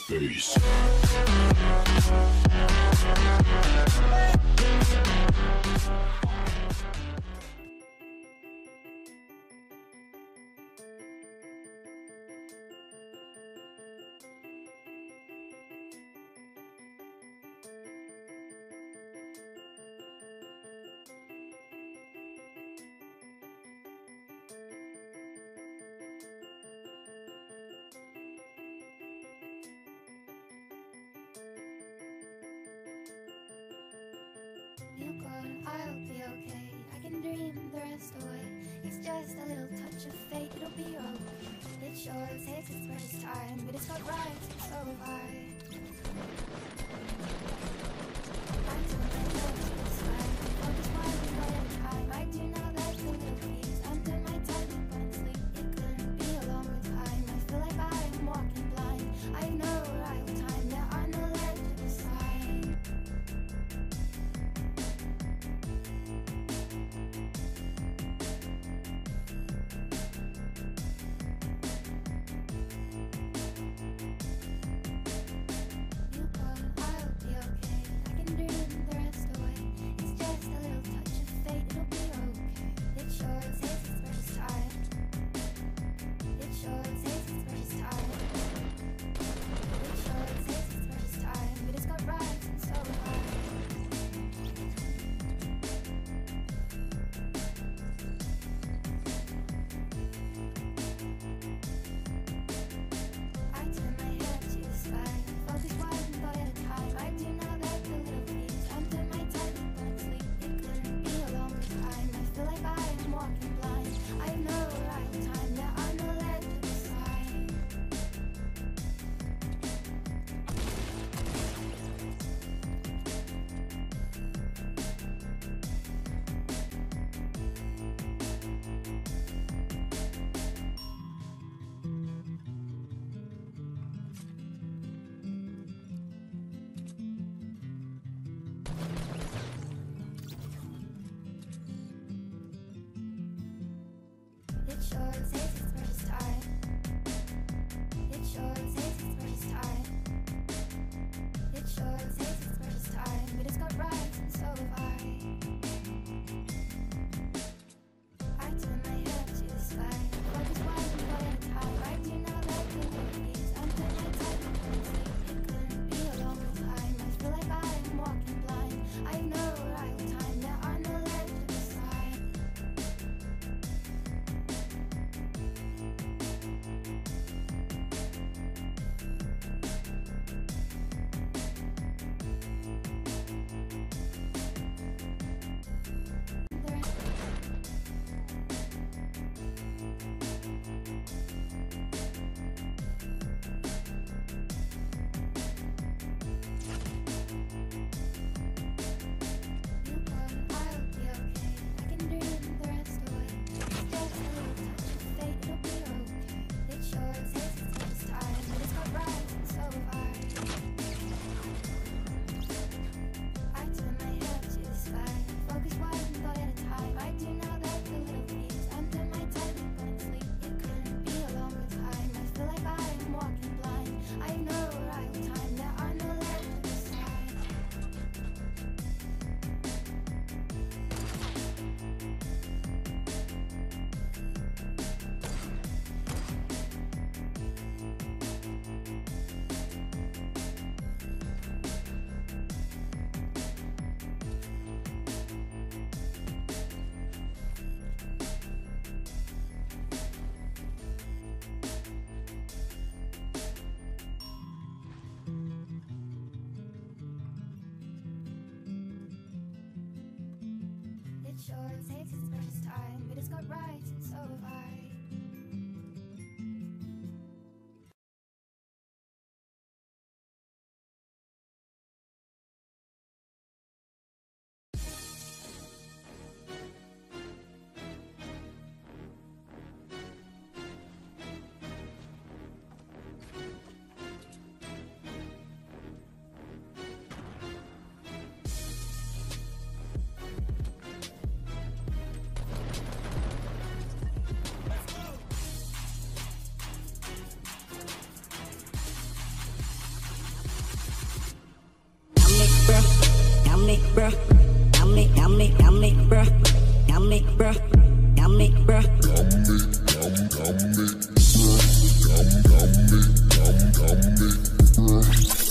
Bass. You gone, I'll be okay. I can dream the rest away. It's just a little touch of fate, it'll be okay. It sure takes its precious time, but it's got right, so have I. I don't let go this time, I'm just smiling all the time. I do not let the little peace under my tongue and sleep. It couldn't be a longer time. I feel like I am walking blind. I know right time, there are no legible signs. You call, bruh. Yummy, yummy, yummy, bruh. Yummy, bruh. Yummy, bruh. Yummy, yummy, yummy, bruh. Yum, yummy, yum, yummy, bruh.